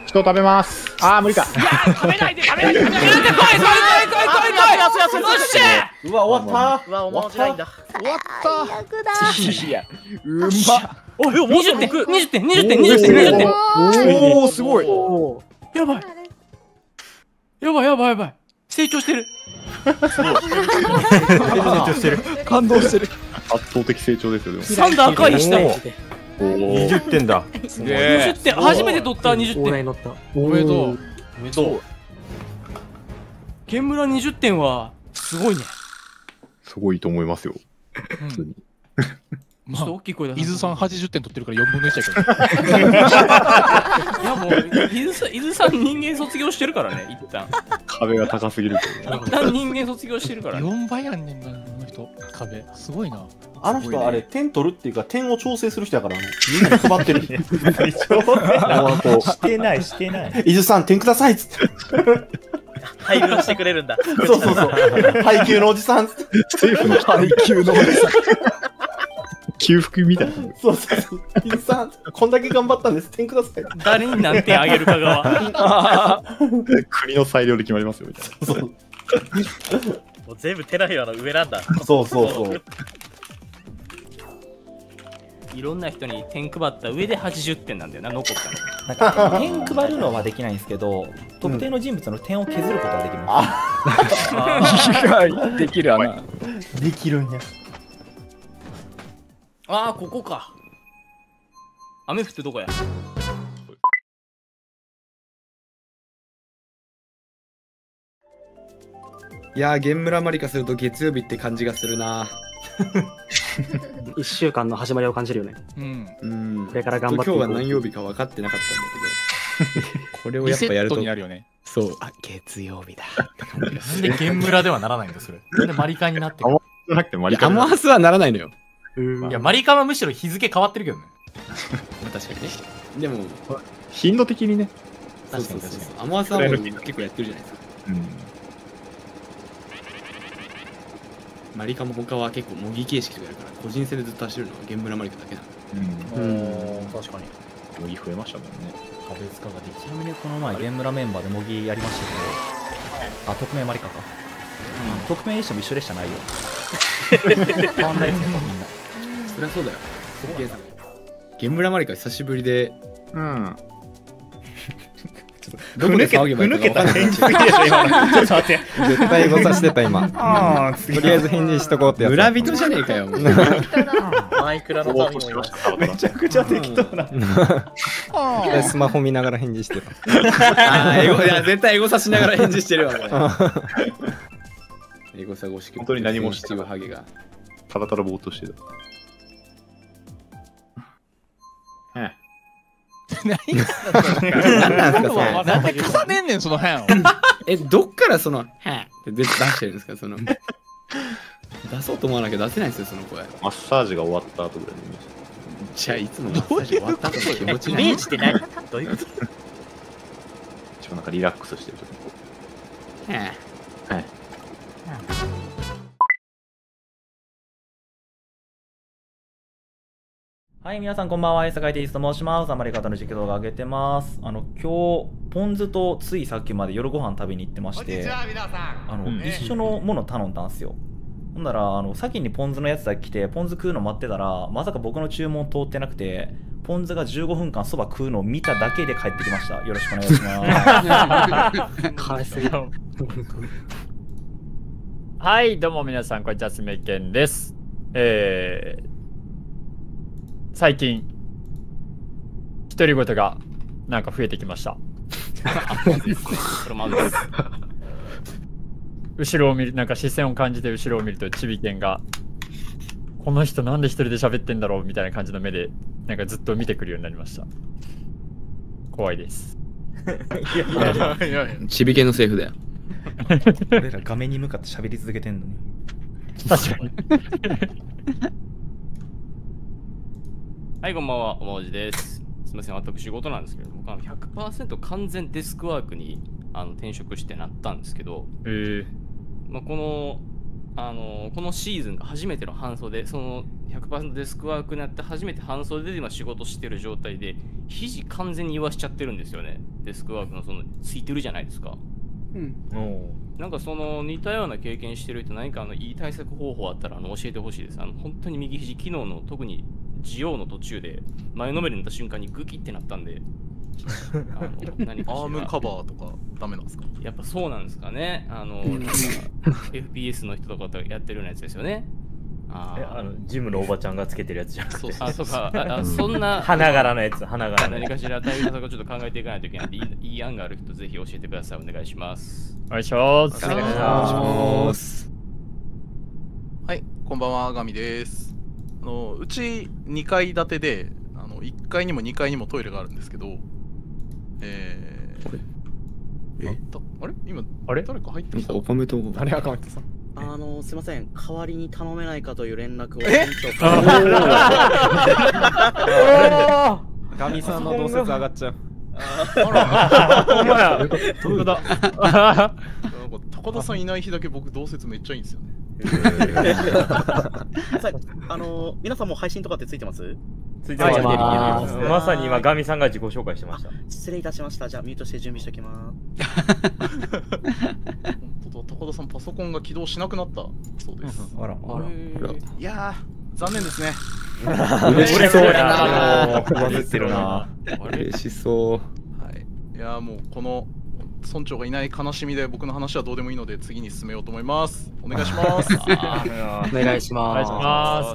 人食べます。無理か。 食べないで食べないで食べないで。来い来い来い来い来い来い。よっしゃ。 うわ終わった。 うわ面白いんだ。 終わった。いや、うまっ。 おい20点20点20点20点20点。 おおすごい。 やばいやばいやばいやばい。成長してる。 成長してる。感動してる。圧倒的成長ですよ。 3段赤い下。 20点だ。 20点初めて取った20点。 おめでとう。 おめでとう。ゲンムラ20点はすごいね。 すごいと思いますよ。普通に。 ちょっと大きい声だ。 伊豆さん80点取ってるから4分の1 いややもう伊豆さん人間卒業してるからね一旦。 壁が高すぎるけど。 一旦人間卒業してるかけど。 ら。 4倍やんねんな、この人。壁。すごいな。 あの人あれ点取るっていうか点を調整する人やからみんなに配ってる。 してないしてない。 伊豆さん点くださいっつって。 配分してくれるんだ。 そうそうそう。配給のおじさん。 政府の配給のおじさん。給付みたいな。 そうそうそう。伊豆さん、こんだけ頑張ったんです。点ください。 誰に何点あげるかがは。 国の裁量で決まりますよみたいな。 そうもう全部テラフィアの上なんだ。 そうそうそう。 いろんな人に点配った上で80点なんだよな、残ったの。 なんか点配るのはできないんですけど、特定の人物の点を削ることはできます。 できるわな。 できるんや。 ああ、ここか。雨降ってどこや。 いやー、ゲンムラマリカすると月曜日って感じがするな。 1週間の始まりを感じるよね。これから頑張っていこう。 今日が何曜日か分かってなかったんだけど、これをやっぱやるとリセットになるよね。 そう、月曜日だって感じがする。なんでゲンムラではならないんだそれ。なんでマリカになってる。 アモハスはならないのよ。 いやマリカはむしろ日付変わってるけどね。 確かにね。でも頻度的にね。 そうそうそう。アモハスは結構やってるじゃないですか。マリカも他は結構模擬形式とかやるから個人戦でずっと走るのはゲンムラマリカだけだ。 確かに。 模擬増えましたもんね。 壁塚ができちなみにこの前ゲンムラメンバーで模擬やりましたけど、匿名マリカか。匿名にしても一緒でしたないよ。変わんないですよみんな。 そりゃそうだよ。ゲンムラマリカ久しぶりで。どこで騒げばいいか分かんない。ちょっと待って。 絶対誤差してた今。とりあえず返事しとこうってやつ。 村人じゃねえかよ。 マイクラのためにめちゃくちゃ適当な。 スマホ見ながら返事してた。 いや絶対エゴサしながら返事してるわ。エゴサ越し。 本当に何もしてないハゲが。 ただただぼーっとしてた。 何なんですかなんで重ねんねんその辺。 どっからそのって出してるんですかその。出そうと思わなきゃ出せないんですよその声。 マッサージが終わった後ぐらいに。 じゃあいつもマッサージ終わった後の気持ちイメージって何？どういうこと？ 一応なんかリラックスしてる時に。はい。 はい、皆さんこんばんは。坂井テイスと申します。あまり方の実況動画上げてます。今日、ポン酢とついさっきまで夜ご飯食べに行ってまして、一緒のもの頼んだんですよ。ほんなら、先にポン酢のやつが来て、ポン酢食うの待ってたら、まさか僕の注文通ってなくて、ポン酢が15分間そば食うのを見ただけで帰ってきました。よろしくお願いします。 かわいすぎる。 はい、どうも皆さん、こんにちは、すめけんです。最近独り言がなんか増えてきました。後ろを見る、なんか視線を感じて後ろを見るとちびけんがこの人なんで一人で喋ってんだろうみたいな感じの目でなんかずっと見てくるようになりました。怖いです。 ちびけんのセーフだよ。 俺ら画面に向かって喋り続けてんのに。 確かに。 はい、こんばんは、おまおじです。すみません、私仕事なんですけど、僕は 100% 完全デスクワークに転職してなったんですけど、このこのシーズンが初めての半袖、その 100% デスクワークになって初めて半袖で今仕事してる状態で、肘完全に言わしちゃってるんですよね。デスクワークのついてるじゃないですか。なんかその似たような経験してる人、何かいい対策方法あったら教えてほしいです。本当に右肘、昨日の特にジオの途中で前のめりになった瞬間にグキってなったんで、何かアームカバーとかダメなんですか？ やっぱそうなんですかね。FPS の人とかとやってるようなやつですよね。 ジムのおばちゃんがつけてるやつじゃなくて。 そうか、そんな花柄のやつ、花柄のやつ。 何かしら対策をちょっと考えていかないといけないんで、いい案がある人ぜひ教えてください。お願いします。 お願いします。 お願いします。 はい、こんばんは、ガミです。うち2階建てで、1階にも2階にもトイレがあるんですけど、あれ今、誰か入ってきた？ お米と誰赤松さん。 すいません、代わりに頼めないかという連絡を。 ガミさんの同説上がっちゃう。 あら、ほんまや。高田さんいない日だけ僕同説めっちゃいいんですよね。 皆さんも配信とかってついてます？ ついてます。まさに今ガミさんが自己紹介してました。 失礼いたしました。じゃあミュートして準備しておきます。 本当だ、高田さんパソコンが起動しなくなったそうです。 あら。 いやー、残念ですね。 嬉しそうやな。バズってるな。 嬉しそう。 はい。いやーもうこの村長がいない悲しみで僕の話はどうでもいいので次に進めようと思います。お願いします。 お願いします。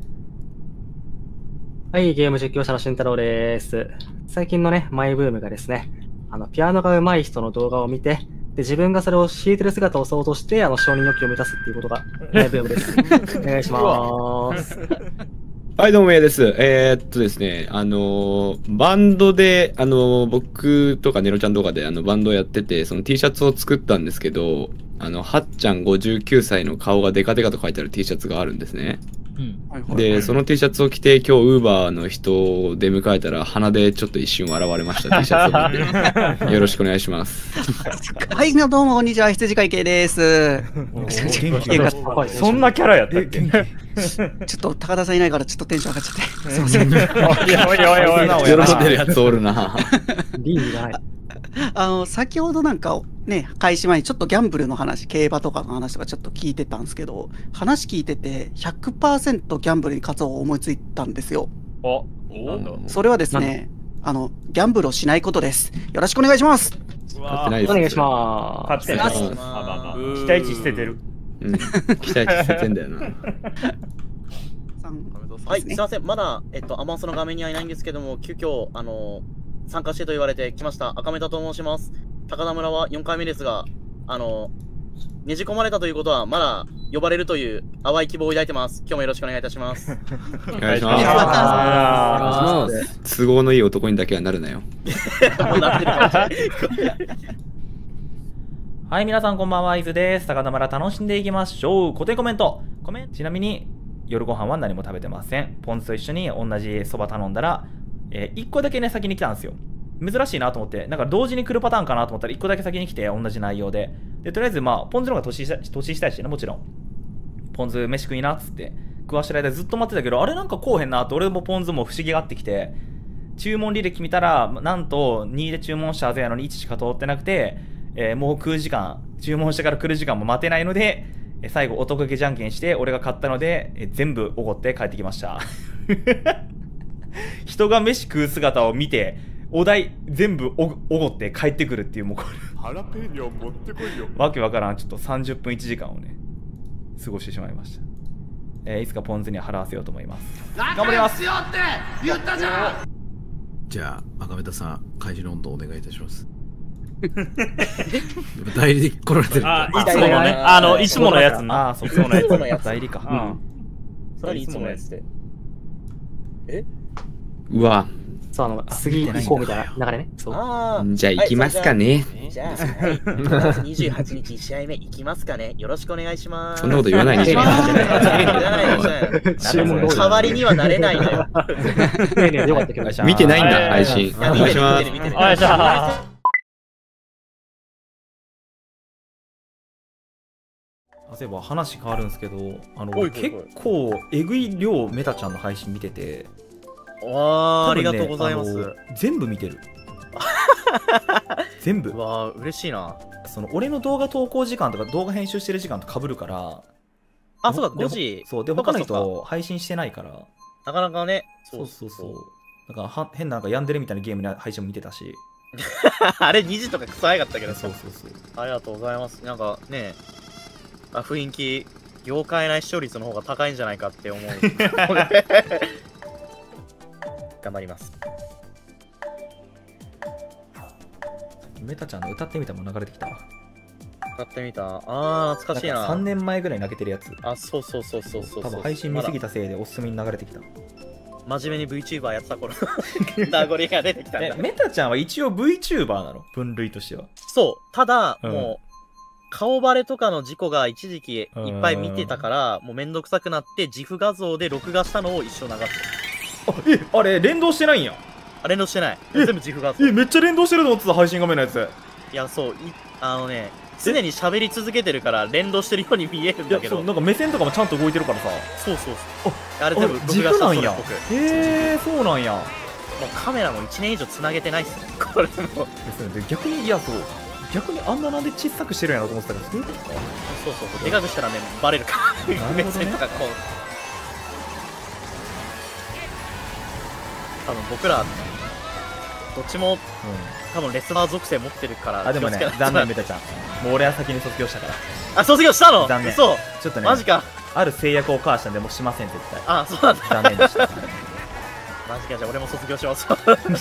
はい、ゲーム実況者の慎太郎です。最近のね、マイブームがですね、ピアノが上手い人の動画を見て、で、自分がそれを弾いてる姿を想像して、承認欲求を満たすっていうことが、マイブームです。お願いします。 はい、どうも、です。ですね、バンドで、僕とかネロちゃんとかで、バンドやってて、その T シャツを作ったんですけど、はっちゃん59歳の顔がデカデカと書いてある T シャツがあるんですね。で、その T シャツを着て、今日、ウーバーの人を出迎えたら、鼻でちょっと一瞬笑われました。T シャツを見て。よろしくお願いします。 はい、どうも、こんにちは。羊飼い系です。 そんなキャラやったっけ？ ちょっと高田さんいないから、ちょっとテンション上がっちゃって。すいません。 喜んでるやつおるな。 倫理がない。 先ほどなんかね、開始前にちょっとギャンブルの話、競馬とかの話とかちょっと聞いてたんですけど、話聞いてて 100% ギャンブルに勝つを思いついたんですよ。それはですね、ギャンブルをしないことです。よろしくお願いします。 お願いします。 勝ってます。期待値捨ててる。 期待値捨ててんだよな。 はい、すいません。まだ、アマンスの画面にはいないんですけども、急遽、参加してと言われてきました。赤目田と申します。高田村は4回目ですが、ねじ込まれたということは、まだ呼ばれるという淡い希望を抱いてます。今日もよろしくお願いいたします。 お願いします。都合のいい男にだけはなるなよ。 はい、皆さんこんばんは、伊豆です。高田村楽しんでいきましょう。固定コメント。ちなみに、夜ご飯は何も食べてません。ポン酢と一緒に同じそば頼んだら、1個だけね、先に来たんですよ。珍しいなと思って、なんか同時に来るパターンかなと思ったら1個だけ先に来て、同じ内容で。で、とりあえず、まあ、ポン酢の方が年下いしね、もちろん。ポン酢飯食いなっつって、食わしてる間ずっと待ってたけど、あれなんかこうへんなって、俺もポン酢も不思議があってきて、注文履歴見たら、なんと2で注文したはずやのに1しか通ってなくて、もう食う時間、注文してから来る時間も待てないので、最後、男気じゃんけんして、俺が買ったので、全部おごって帰ってきました。人が飯食う姿を見て、お題全部おごって帰ってくるっていう、もうこれ。 ハラペーニョ持ってこいよ。 わけわからん、ちょっと30分1時間をね、過ごしてしまいました。いつかポン酢に払わせようと思います。頑張りますよって言ったじゃん。 じゃあ、赤目田さん、開示の温度をお願いいたします。代理で来られてる。 あ、いつものね、いつものやつな。あ、そう、いつものやつ。代理か。うん。 それいつものやつで。 うわ。 そう、次行こうみたいな流れね。 そう。じゃあ行きますかね。 じゃあ、5月28日1試合目行きますかね。よろしくお願いします。 そんなこと言わないでしょ。 代わりにはなれないのよ。 見てないんだ、配信。お願いします。 お願いします。 例えば話変わるんですけど、 おい結構えぐい量メタちゃんの配信見てて、 わー、あり多分ねがとうございます。 全部見てる。全部。 わー、嬉しいな。 俺の動画投稿時間とか動画編集してる時間と被るから、 あ、そうだ、 で 5時。 そうで、他の人配信してないから、 なかなかね。 そうそうそう。だから変なヤンデレみたいなゲームの配信も見てたし。 あれ2時とかクソ早かったけど。 そうそうそう。 ありがとうございます。なんかね、雰囲気、業界内視聴率の方が高いんじゃないかって思う。頑張ります。 メタちゃんの歌ってみたも流れてきたわ。 歌ってみた。懐かしいな。 3年前ぐらいに投げてるやつ。 そうそうそうそうそう。 多分配信見すぎたせいでおすすめに流れてきた。 真面目に VTuber やってた頃の名残が出てきたんだ。 メタちゃんは一応 VTuber なの？分類としては。 そう。ただ、もう、顔バレとかの事故が一時期いっぱい見てたから、もうめんどくさくなって、自負画像で録画したのを一生流してあれ、連動してないんや。 連動してない。全部自負画像。 めっちゃ連動してると思ってた、配信画面のやつ。 いや、そう。常に喋り続けてるから連動してるように見えるんだけど。 なんか目線とかもちゃんと動いてるからさ。 そうそうそう。あれ全部録画したそれっぽく。 へえ、そうなんや。 もうカメラも1年以上つなげてないっすね。これも。 逆に、いや、そう。逆にあんななんで小さくしてるんやろと思ってたから、そういうことか。 そうそうそう。でかくしたらね、バレるから。目線とかこう。多分僕ら、どっちも、多分レスナー属性持ってるから。 でもね、残念メタちゃん。もう俺は先に卒業したから。 卒業したの？ 残念。 そう。 ちょっとね、 マジか。 ある制約を交わしたんで、もうしません、絶対。 そうなんだ。 残念でした。 マジか、じゃあ俺も卒業します。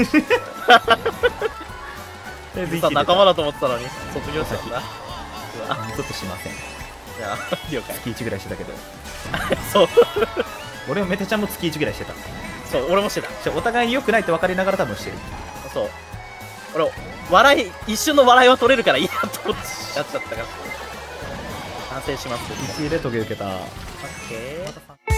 仲間だと思ってたのに、卒業したんだ。 ちょっとしません。 じゃあ、了解。 月1ぐらいしてたけど。 そう。 俺もメタちゃんも月1ぐらいしてた。 そう、俺もしてた。 お互いに良くないって分かりながら多分してる。 そう。俺、一瞬の笑いは取れるからいいやと思ってやっちゃったから。反省します。 1位で遂げ受けた。 オッケー。